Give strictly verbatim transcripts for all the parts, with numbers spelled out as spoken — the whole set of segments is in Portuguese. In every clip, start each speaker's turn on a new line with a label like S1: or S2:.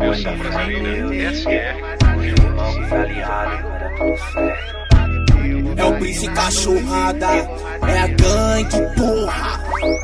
S1: Meu som brasileiro, S R.
S2: É o Prince Cachorrada, é a gangue, porra.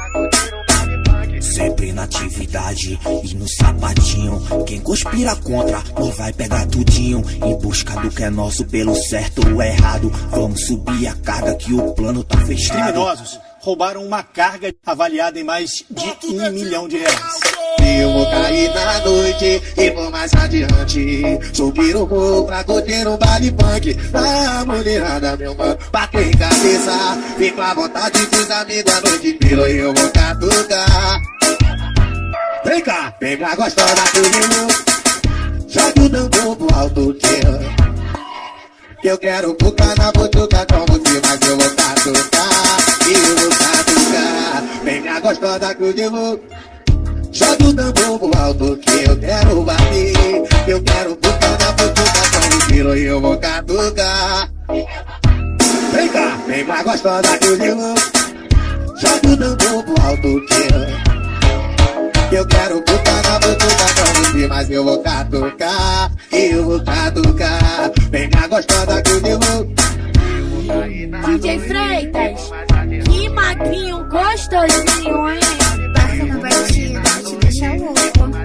S2: Sempre na atividade e no sapatinho. Quem conspira contra, nós vai pegar tudinho. Em busca do que é nosso, pelo certo ou errado. Vamos subir a carga que o plano tá fechado.
S3: Criminosos roubaram uma carga avaliada em mais de um milhão de reais.
S4: Eu vou cair na noite e vou mais adiante. Subir o morro pra curtir um baile punk. A mulherada, meu mano, bater cabeça. Fico à vontade dos amigos a noite inteira e eu vou catucar. Vem cá, vem cá gostosa comigo. Joga o tambor pro alto que eu quero focar na botuca com você, mas eu vou catucar. E eu vou catucar. Vem cá gostosa comigo. Joga o tambor pro alto que eu quero bater. Eu quero focar na botuca com você e eu vou catucar. Vem cá, vem cá gostosa comigo. Joga o tambor pro alto que eu Eu quero botar na botuca com você, mas eu vou catucar, eu vou catucar. Vem cá gostosa comigo.
S5: D J Freitas, que magrinho gostosinho, hein?
S6: Passa na batida, te deixa louco.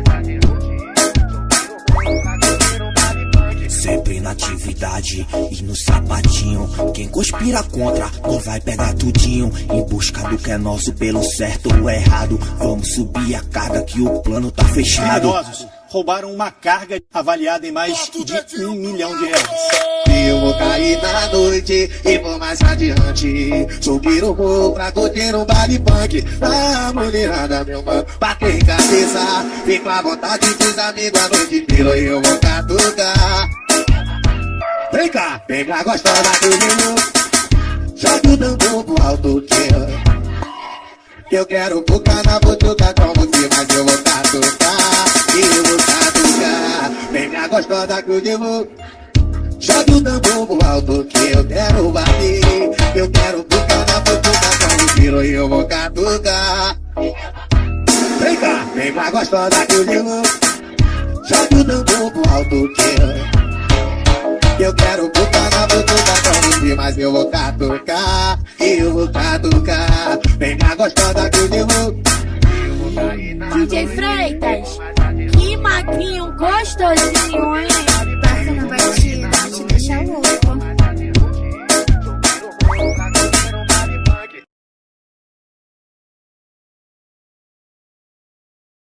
S2: Sempre na atividade e no sapatinho. Quem conspira contra, nós vai pegar tudinho. Em busca do que é nosso, pelo certo ou errado. Vamos subir a carga que o plano tá fechado.
S3: Criminosos roubaram uma carga avaliada em mais de um milhão de reais.
S4: Eu vou cair na noite e vou mais adiante. Subir o morro pra curtir um baile punk. A mulherada, meu mano, bater cabeça. Fico à vontade dos amigos a noite inteira e eu vou catucar. Vem cá, vem cá gostosa comigo. Joga o tambor pro alto que eu quero focar na botuca com você, mas eu vou catucar. E eu vou catucar. Vem cá gostosa comigo. Joga o tambor pro alto que eu quero bater. Eu quero focar na botuca com você e eu vou catucar. Vem cá, vem cá gostosa comigo. Joga o tambor pro alto que eu quero botar na botuca com você, mas eu vou catucar, eu vou catucar. Vem cá gostosa comigo.
S5: D J Freitas, que magrinho gostosinho.